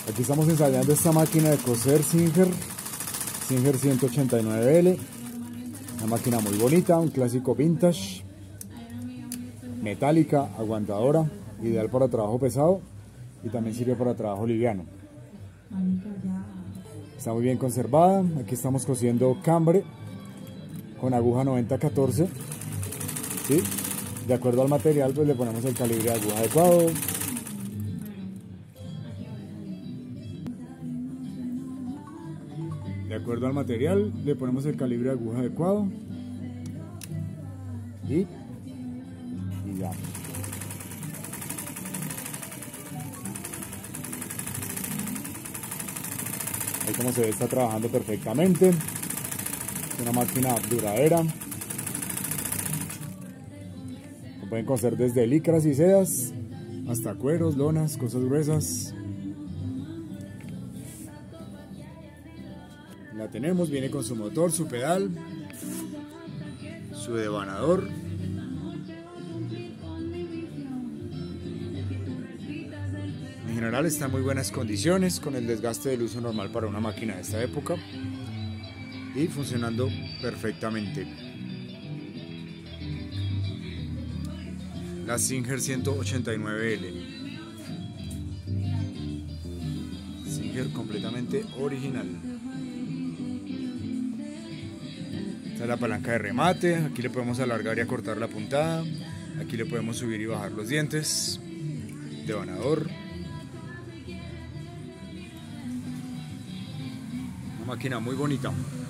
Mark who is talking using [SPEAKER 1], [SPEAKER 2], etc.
[SPEAKER 1] Aquí estamos ensayando esta máquina de coser Singer 189L. Una máquina muy bonita, un clásico vintage, metálica, aguantadora, ideal para trabajo pesado y también sirve para trabajo liviano. Está muy bien conservada. Aquí estamos cosiendo cambre con aguja 90-14, ¿sí? De acuerdo al material, pues le ponemos el calibre de aguja adecuado. De acuerdo al material, le ponemos el calibre de aguja adecuado. Y ya. Ahí como se ve, está trabajando perfectamente. Es una máquina duradera. Se pueden coser desde licras y sedas hasta cueros, lonas, cosas gruesas. La tenemos, viene con su motor, su pedal, su devanador. En general está en muy buenas condiciones, con el desgaste del uso normal para una máquina de esta época y funcionando perfectamente. La Singer 189L. Singer completamente original. Esta es la palanca de remate. Aquí le podemos alargar y acortar la puntada. Aquí le podemos subir y bajar los dientes. Devanador. Una máquina muy bonita.